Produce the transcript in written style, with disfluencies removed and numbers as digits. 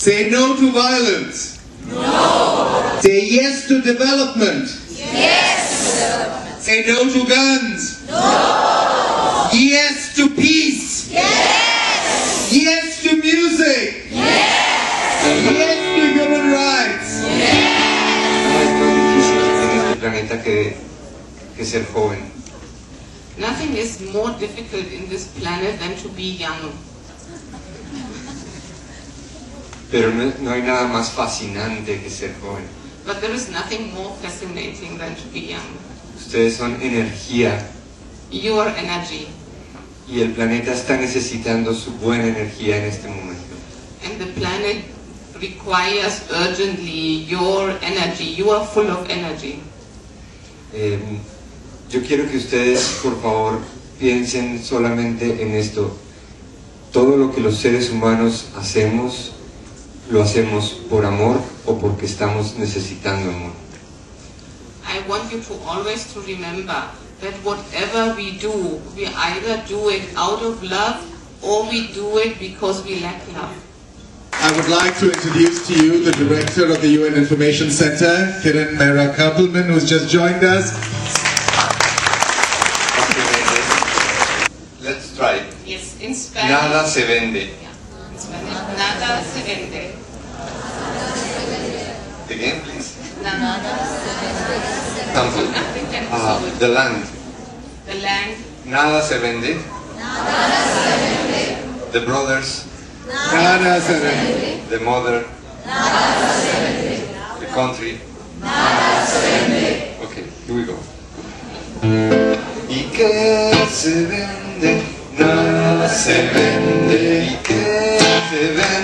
Say no to violence. No. Say yes to development. Yes. Say no to guns. No. Yes to peace. Yes. Yes to music. Yes. Yes to human rights. Es más difícil en este planeta que ser joven. Nothing is more difficult in this planet than to be young. Pero no hay nada más fascinante que ser joven. But there is nothing more fascinating than to be young. Ustedes son energía. You are energy. Y el planeta está necesitando su buena energía en este momento. And the planet requires urgently your energy. You are full of energy. Yo quiero que ustedes, por favor, piensen solamente en esto. Todo lo que los seres humanos hacemos, lo hacemos por amor o porque estamos necesitando amor. I want you to always to remember that whatever we do, we either do it out of love or we do it because we lack love. I would like to introduce to you the director of the UN Information Center, Mehra-Kerpelman, who's just joined us. Let's try. Yes, in Spanish. Nada se vende. In Spanish, nada se vende. Again, please. Nada se vende. Sample. The land. The land. Nada se vende. Nada se vende. The brothers. Nada se vende. The mother. Nada se vende. The country. Nada se vende. Okay, here we go. ¿Y qué se vende? Nada se vende. ¿Y qué se vende?